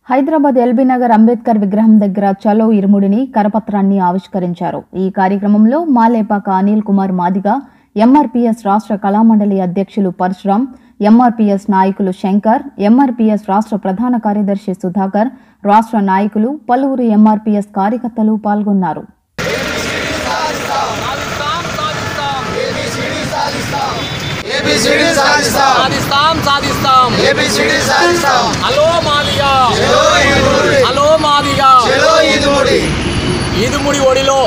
Hyderabad LB Nagar Ambedkar విగ్రహం దగ్గర చలో ఇరుముడిని కరపత్రాన్ని ఆవిష్కరించారు. ఈ కార్యక్రమంలో మాలేపాక అనిల్ కుమార్ మాదిగ, ఎంఆర్పీఎస్ రాష్ట్ర కళామండలి అధ్యక్షులు పరశురాం, ఎంఆర్పీఎస్ నాయకులు శంకర్, ఎంఆర్పీఎస్ రాష్ట్ర ప్రధాన కార్యదర్శి సుధాకర్, రాష్ట్ర నాయకులు, పలువురు ఎంఆర్పీఎస్ కార్యకర్తలు పాల్గొన్నారు. ఈదుముడి ఒడిలో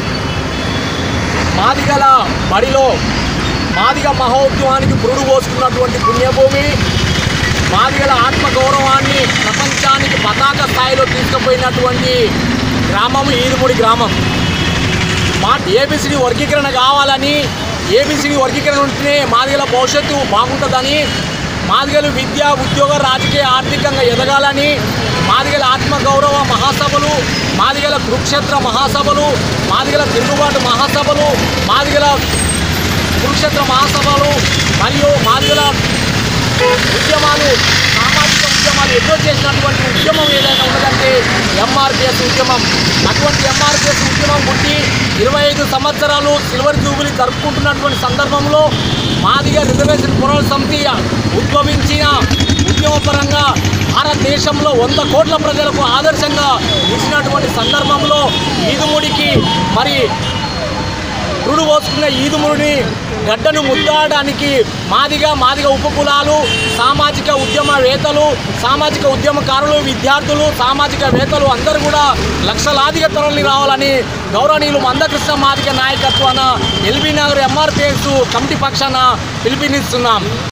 మాదిగల బడిలో మాదిగ మహోద్యమానికి పురుడు పోసుకున్నటువంటి పుణ్యభూమి, మాదిగల ఆత్మగౌరవాన్ని ప్రపంచానికి పతాక స్థాయిలో తీసుకుపోయినటువంటి గ్రామం ఈదుముడి గ్రామం. ఏబిసిడి వర్గీకరణ కావాలని, ఏబిసిడి వర్గీకరణ ఉంటేనే మాదిగల భవిష్యత్తు బాగుంటుందని, మాదిగలు విద్య, ఉద్యోగ, రాజకీయ, ఆర్థికంగా ఎదగాలని, మాదిగల ఆత్మగౌరవ మహాసభలు, మాదిగల కురుక్షేత్ర మహాసభలు, మాదిగల తిరుగుబాటు మహాసభలు, మాదిగల కురుక్షేత్ర మహాసభలు మరియు మాదిగల ఉద్యమాలు, సామాజిక ఉద్యమాలు ఎన్నో చేసినటువంటి ఉద్యమం ఏదైనా ఉన్నదంటే ఎంఆర్పీఎస్ ఉద్యమం. అటువంటి ఎంఆర్పీఎస్ ఉద్యమం పుట్టి 25 సంవత్సరాలు సిల్వర్ జూబిలీ జరుపుకుంటున్నటువంటి సందర్భంలో మాదిగ రిజర్వేషన్ పోరాట సమితి ఉద్భవించిన ఉద్యమపరంగా భారతదేశంలో 100 కోట్ల ప్రజలకు ఆదర్శంగా నిలిచినటువంటి సందర్భంలో ఈదుముడికి మరి పురుడు పోసుకున్న ఈదుముడిని గడ్డను ముద్దాడడానికి మాదిగ ఉపకులాలు, సామాజిక ఉద్యమవేత్తలు, సామాజిక ఉద్యమకారులు, విద్యార్థులు, సామాజికవేత్తలు అందరూ కూడా లక్షలాదిగా తరలి రావాలని గౌరవనీయులు మందకృష్ణ మాదిగ నాయకత్వాన ఎల్బీ నగర్ ఎంఆర్పీఎస్ కమిటీ పక్షాన పిలుపునిస్తున్నాం.